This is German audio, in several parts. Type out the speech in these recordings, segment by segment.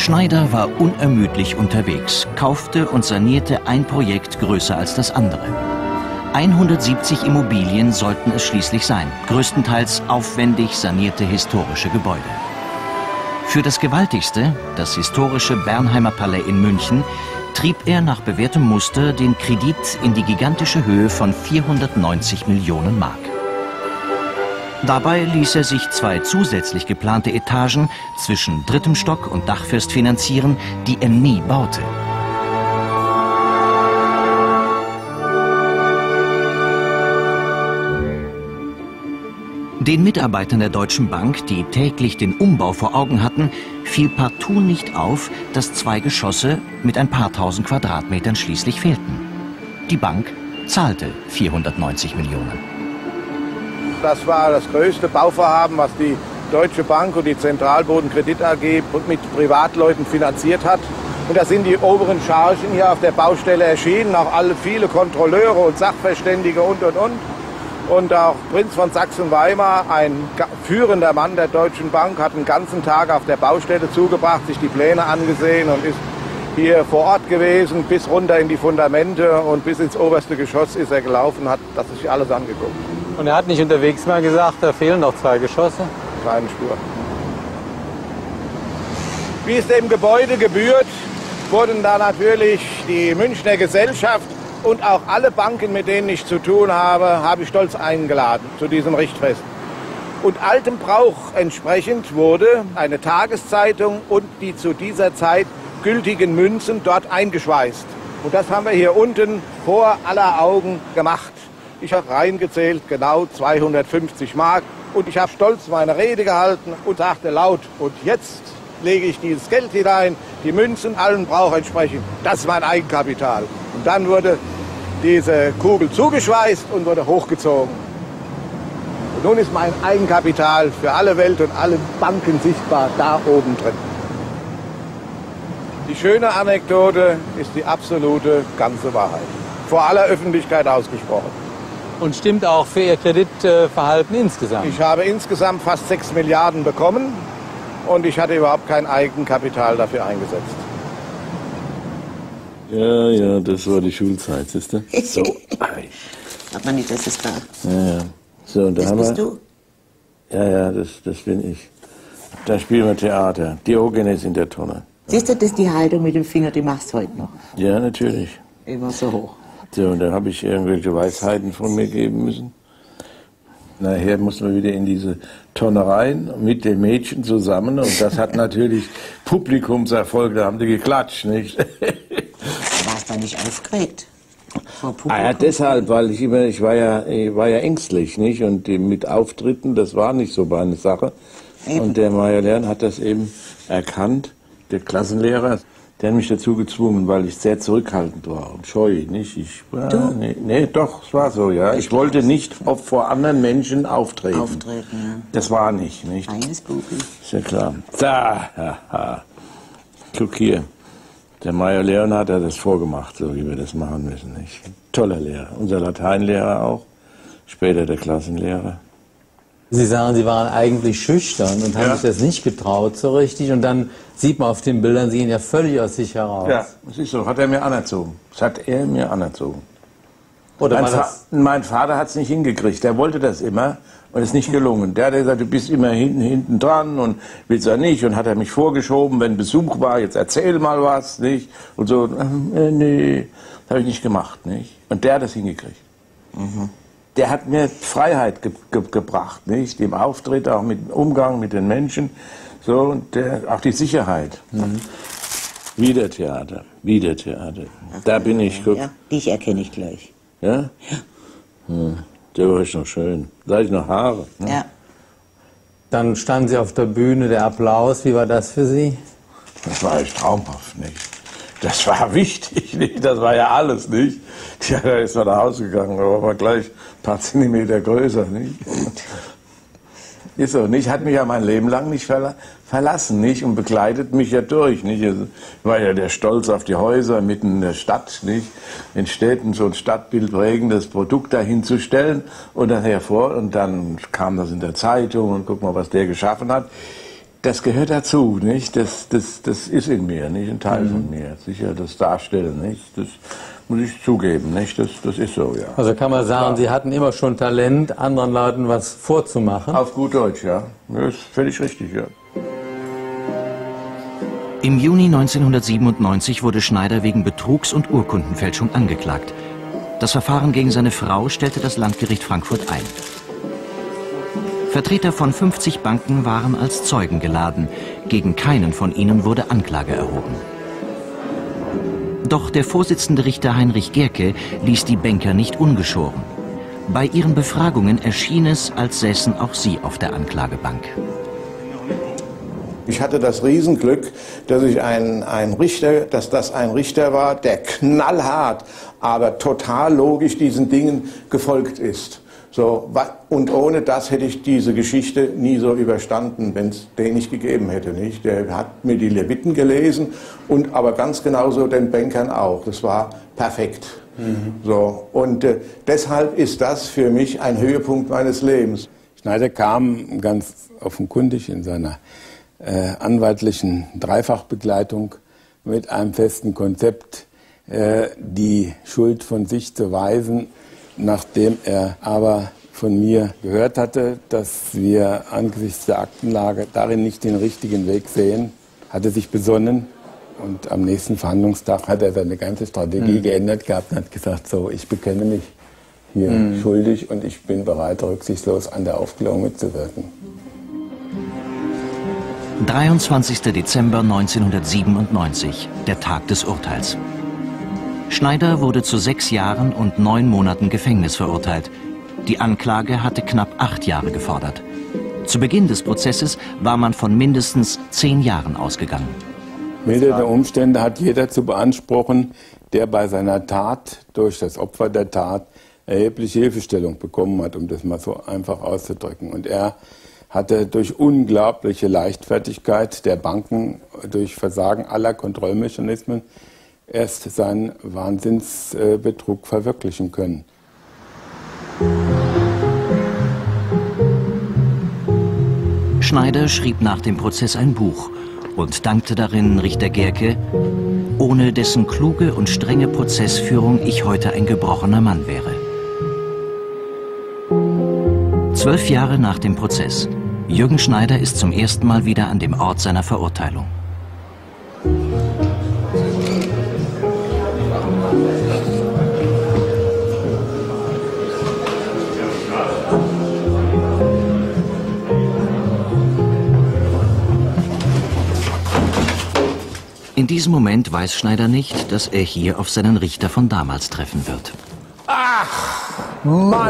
Schneider war unermüdlich unterwegs, kaufte und sanierte ein Projekt größer als das andere. 170 Immobilien sollten es schließlich sein, größtenteils aufwendig sanierte historische Gebäude. Für das gewaltigste, das historische Bernheimer Palais in München, trieb er nach bewährtem Muster den Kredit in die gigantische Höhe von 490 Millionen Mark. Dabei ließ er sich 2 zusätzlich geplante Etagen zwischen 3. Stock und Dachfirst finanzieren, die er nie baute. Den Mitarbeitern der Deutschen Bank, die täglich den Umbau vor Augen hatten, fiel partout nicht auf, dass 2 Geschosse mit ein paar tausend Quadratmetern schließlich fehlten. Die Bank zahlte 490 Millionen. Das war das größte Bauvorhaben, was die Deutsche Bank und die Zentralbodenkredit AG mit Privatleuten finanziert hat. Und da sind die oberen Chargen hier auf der Baustelle erschienen, auch viele Kontrolleure und Sachverständige und. Und auch Prinz von Sachsen-Weimar, ein führender Mann der Deutschen Bank, hat den ganzen Tag auf der Baustelle zugebracht, sich die Pläne angesehen und ist hier vor Ort gewesen, bis runter in die Fundamente und bis ins oberste Geschoss ist er gelaufen, hat das sich alles angeguckt. Und er hat nicht unterwegs mal gesagt, da fehlen noch 2 Geschosse? Keine Spur. Wie es dem Gebäude gebührt, wurden da natürlich die Münchner Gesellschaft und auch alle Banken, mit denen ich zu tun habe ich stolz eingeladen zu diesem Richtfest. Und altem Brauch entsprechend wurde eine Tageszeitung und die zu dieser Zeit gültigen Münzen dort eingeschweißt. Und das haben wir hier unten vor aller Augen gemacht. Ich habe reingezählt, genau 250 Mark. Und ich habe stolz meine Rede gehalten und sagte laut, und jetzt lege ich dieses Geld hinein, die Münzen allen Brauch entsprechend. Das ist mein Eigenkapital. Und dann wurde diese Kugel zugeschweißt und wurde hochgezogen. Und nun ist mein Eigenkapital für alle Welt und alle Banken sichtbar da oben drin. Die schöne Anekdote ist die absolute ganze Wahrheit. Vor aller Öffentlichkeit ausgesprochen. Und stimmt auch für Ihr Kreditverhalten insgesamt? Ich habe insgesamt fast 6 Milliarden bekommen und ich hatte überhaupt kein Eigenkapital dafür eingesetzt. Ja, das war die Schulzeit, siehst du? So. Hat man nicht, das ist klar. Ja. So, und da Das haben bist wir, du? Ja, das bin ich. Da spielen wir Theater. Diogenes in der Tonne. Siehst du, das ist die Haltung mit dem Finger, die machst du heute noch. Ja, natürlich. Immer so hoch. So, und dann habe ich irgendwelche Weisheiten von mir geben müssen. Nachher mussten wir wieder in diese Tonne rein mit den Mädchen zusammen. Und das hat natürlich Publikumserfolg, da haben die geklatscht, nicht? Warst du nicht aufgeregt? Ja, deshalb, weil ich war ja ängstlich, nicht? Und mit Auftritten, das war nicht so meine Sache. Eben. Und der Meier Lern hat das eben erkannt, der Klassenlehrer. Der hat mich dazu gezwungen, weil ich sehr zurückhaltend war und scheu, nicht? Nee, doch, es war so, ja. Ich wollte nicht vor anderen Menschen auftreten. Ja. Das war nicht? Eines Bubi. Ist ja klar. Da, guck hier. Der Meier Leonhard hat das vorgemacht, so wie wir das machen müssen, nicht? Toller Lehrer. Unser Lateinlehrer auch. Später der Klassenlehrer. Sie sagen, Sie waren eigentlich schüchtern und haben sich das nicht getraut so richtig. Und dann sieht man auf den Bildern, Sie gehen ja völlig aus sich heraus. Ja, das ist so. Hat er mir anerzogen. Das hat er mir anerzogen. Oder mein Vater hat es nicht hingekriegt. Der wollte das immer und es ist nicht gelungen. Der hat gesagt, du bist immer hinten dran und willst ja nicht. Und hat er mich vorgeschoben, wenn Besuch war, jetzt erzähl mal was, nicht? Und so, nee, das habe ich nicht gemacht, nicht? Und der hat das hingekriegt. Mhm. Der hat mir Freiheit gebracht, nicht? Im Auftritt, auch mit dem Umgang mit den Menschen, so, und auch die Sicherheit. Mhm. Wieder Theater. Ach, da bin ich, guck. Ja, dich erkenne ich gleich. Ja? Ja. Der war noch schön. Da hatte ich noch Haare. Ne? Ja. Dann standen Sie auf der Bühne, der Applaus, wie war das für Sie? Das war echt traumhaft, nicht? Das war wichtig, nicht? Das war ja alles, nicht? Ja, da ist man nach Hause gegangen, da war man gleich ein paar Zentimeter größer, nicht? Ist so, nicht? Hat mich ja mein Leben lang nicht verlassen, nicht? Und begleitet mich ja durch, nicht? Also, war ja der Stolz auf die Häuser mitten in der Stadt, nicht? In Städten so ein stadtbildprägendes Produkt dahin zu stellen und dann hervor, und dann kam das in der Zeitung und guck mal, was der geschaffen hat. Das gehört dazu, nicht? Das ist in mir, nicht ein Teil von mir. Sicher, das Darstellen, nicht? Das muss ich zugeben, nicht? Das ist so, ja. Also kann man sagen, Sie hatten immer schon Talent, anderen Leuten was vorzumachen? Auf gut Deutsch, ja. Das ist völlig richtig, ja. Im Juni 1997 wurde Schneider wegen Betrugs und Urkundenfälschung angeklagt. Das Verfahren gegen seine Frau stellte das Landgericht Frankfurt ein. Vertreter von 50 Banken waren als Zeugen geladen. Gegen keinen von ihnen wurde Anklage erhoben. Doch der Vorsitzende Richter Heinrich Gerke ließ die Banker nicht ungeschoren. Bei ihren Befragungen erschien es, als säßen auch sie auf der Anklagebank. Ich hatte das Riesenglück, dass das ein Richter war, der knallhart, aber total logisch diesen Dingen gefolgt ist. So, und ohne das hätte ich diese Geschichte nie so überstanden, wenn es den nicht gegeben hätte. Nicht? Der hat mir die Leviten gelesen und aber ganz genauso den Bankern auch. Das war perfekt. So, und deshalb ist das für mich ein Höhepunkt meines Lebens. Schneider kam ganz offenkundig in seiner anwaltlichen Dreifachbegleitung mit einem festen Konzept, die Schuld von sich zu weisen. Nachdem er aber von mir gehört hatte, dass wir angesichts der Aktenlage darin nicht den richtigen Weg sehen, hat er sich besonnen und am nächsten Verhandlungstag hat er seine ganze Strategie geändert gehabt und hat gesagt, so, ich bekenne mich hier schuldig und ich bin bereit, rücksichtslos an der Aufklärung mitzuwirken. 23. Dezember 1997, der Tag des Urteils. Schneider wurde zu 6 Jahren und 9 Monaten Gefängnis verurteilt. Die Anklage hatte knapp 8 Jahre gefordert. Zu Beginn des Prozesses war man von mindestens 10 Jahren ausgegangen. Mildernde Umstände hat jeder zu beanspruchen, der bei seiner Tat durch das Opfer der Tat erhebliche Hilfestellung bekommen hat, um das mal so einfach auszudrücken. Und er hatte durch unglaubliche Leichtfertigkeit der Banken, durch Versagen aller Kontrollmechanismen, erst seinen Wahnsinnsbetrug verwirklichen können. Schneider schrieb nach dem Prozess ein Buch und dankte darin Richter Gerke, ohne dessen kluge und strenge Prozessführung ich heute ein gebrochener Mann wäre. 12 Jahre nach dem Prozess. Jürgen Schneider ist zum ersten Mal wieder an dem Ort seiner Verurteilung. In diesem Moment weiß Schneider nicht, dass er hier auf seinen Richter von damals treffen wird. Ach, Mann!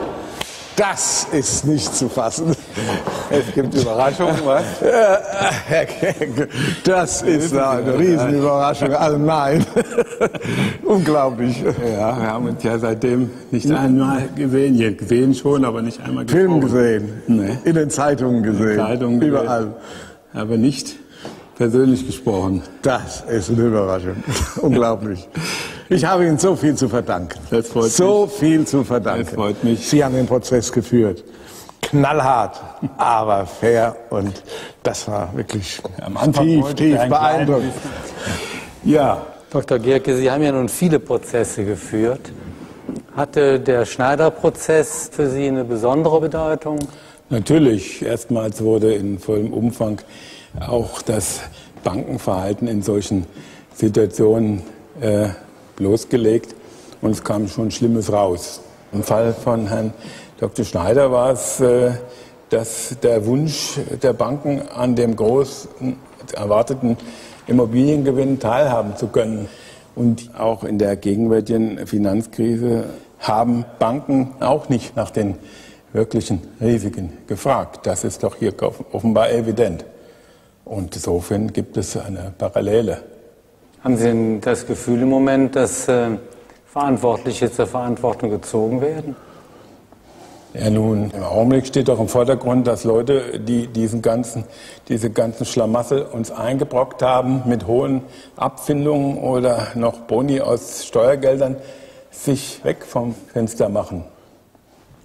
Das ist nicht zu fassen. Es gibt Überraschungen, was? Herr Gerke, das ist eine Riesenüberraschung. Also nein, unglaublich. Ja, wir haben uns ja seitdem nicht einmal gesehen. Gesehen schon, aber nicht einmal gesprochen. Film gesehen, Nee. in den Zeitungen gesehen, In Zeitungen überall. Gesehen. Aber nicht persönlich gesprochen. Das ist eine Überraschung. Unglaublich. Ich habe Ihnen so viel zu verdanken. Das freut mich. So viel zu verdanken. Das freut mich. Sie haben den Prozess geführt. Knallhart, aber fair. Und das war wirklich Am Anfang tief beeindruckend. Ja. Dr. Gerke, Sie haben ja nun viele Prozesse geführt. Hatte der Schneider-Prozess für Sie eine besondere Bedeutung? Natürlich. Erstmals wurde in vollem Umfang auch das Bankenverhalten in solchen Situationen bloßgelegt und es kam schon Schlimmes raus. Im Fall von Herrn Dr. Schneider war es, dass der Wunsch der Banken an dem großen erwarteten Immobiliengewinn teilhaben zu können. Und auch in der gegenwärtigen Finanzkrise haben Banken auch nicht nach den wirklichen Risiken gefragt. Das ist doch hier offenbar evident. Und insofern gibt es eine Parallele. Haben Sie denn das Gefühl im Moment, dass Verantwortliche zur Verantwortung gezogen werden? Ja, nun, im Augenblick steht doch im Vordergrund, dass Leute, die diese ganzen Schlamassel uns eingebrockt haben, mit hohen Abfindungen oder noch Boni aus Steuergeldern, sich weg vom Fenster machen.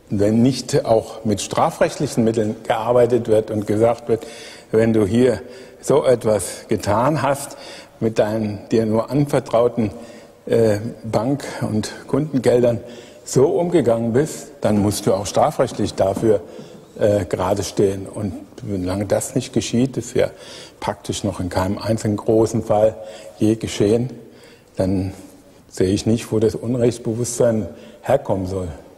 wenn nicht auch mit strafrechtlichen Mitteln gearbeitet wird und gesagt wird, wenn du hier so etwas getan hast, mit deinen dir nur anvertrauten Bank- und Kundengeldern so umgegangen bist, dann musst du auch strafrechtlich dafür gerade stehen. Und solange das nicht geschieht, ist ja praktisch noch in keinem einzigen großen Fall je geschehen, dann sehe ich nicht, wo das Unrechtsbewusstsein herkommen soll.